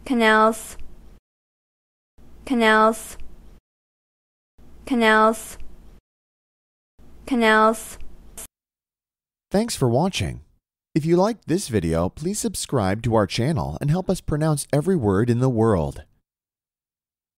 canals, canals, canals, canals. Thanks for watching. If you liked this video, please subscribe to our channel and help us pronounce every word in the world.